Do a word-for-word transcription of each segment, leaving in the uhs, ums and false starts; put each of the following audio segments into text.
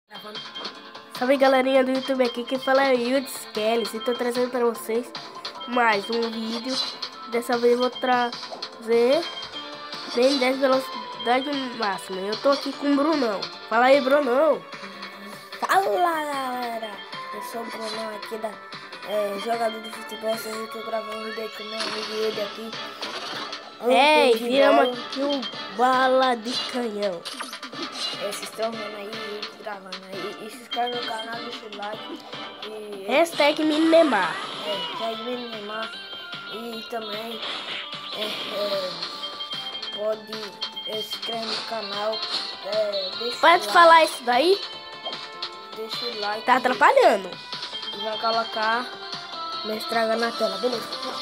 Salve galerinha do YouTube, aqui quem fala é o Yudes Kelly. Estou trazendo para vocês mais um vídeo. Dessa vez eu vou trazer bem dez velocidade máxima. Eu tô aqui com o Brunão. Fala aí, Brunão. Fala galera, eu sou o Brunão aqui da é, jogador de futebol. Vocês viram que eu gravei um vídeo aí com o meu amigo ele aqui. Ei, viramos aqui o bala de canhão. Vocês estão vendo aí, gravando aí. E se inscreve no canal, deixa o like. E, Hashtag Minemar. É, hashtag Minemar. E também é, é, pode é, se inscrever no canal. É, deixa Pode like, falar isso daí? Deixa o like. Tá atrapalhando. E vai colocar não estraga na tela, beleza?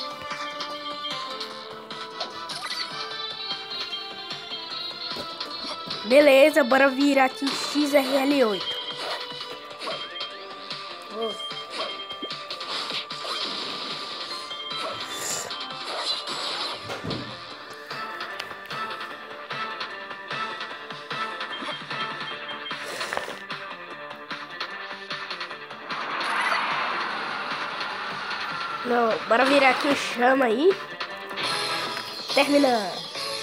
Beleza, bora virar aqui X R L oito. Oh. Não, bora virar aqui o chama aí. Terminando.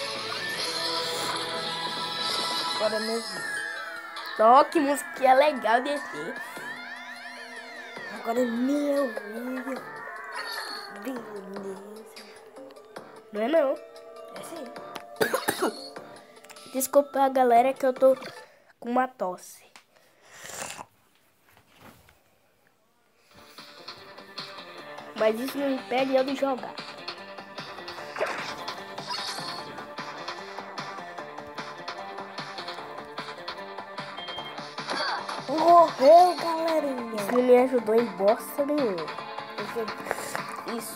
Agora mesmo. Só que música é legal de ter. Agora é meu vídeo. Beleza. Não é não. É sim. Desculpa a galera que eu tô com uma tosse. Mas isso não impede eu de jogar. Morreu, galerinha. Isso não me ajudou em bosta nenhuma. Isso.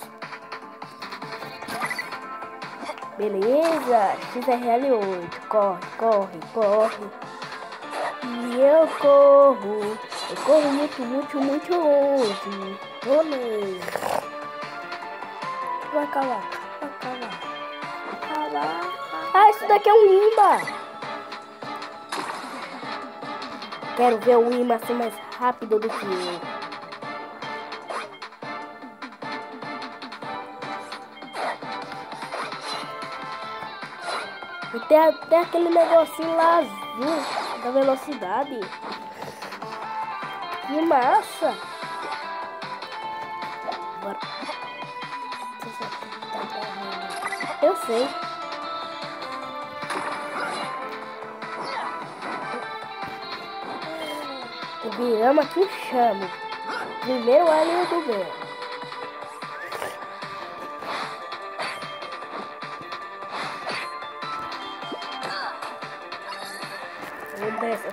Beleza. X R L oito. Corre, corre, corre. E eu corro. Eu corro muito, muito, muito longe. Beleza. Vai acabar. Vai acabar. Acabar. Ah, isso daqui é um imã. Quero ver o imã ser mais rápido do que eu. E tem até aquele negocinho lá azul da velocidade. Que massa! Bora. Eu sei. Viramos aqui o chamo. Primeiro alien do bem. Vou dessas.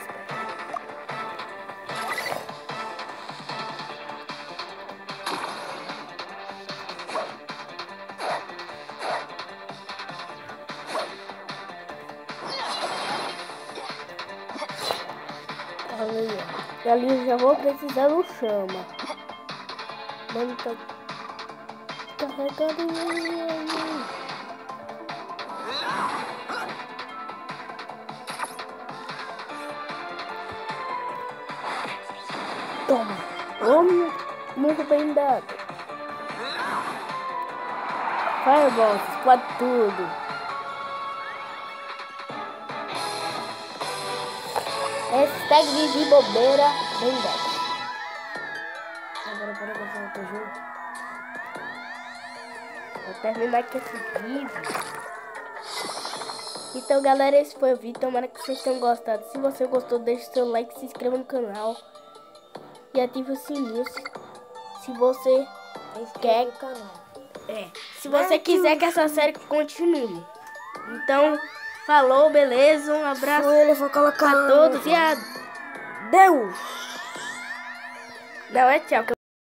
E ali eu já vou precisar do chama. Mano, tá carregado aí. Toma. Homem, muito bem dado. Fireball, explode tudo. Hashtag de bobeira, bem dado. Agora para que eu tô junto. Vou terminar aqui esse vídeo. Então galera, esse foi o vídeo. Tomara que vocês tenham gostado. Se você gostou, deixe seu like, se inscreva no canal e ative o sininho. Se você quer, é, se você quiser que essa série continue. Então, falou, beleza? Um abraço Ele vai colocar a todos e a Deus. Não é tchau.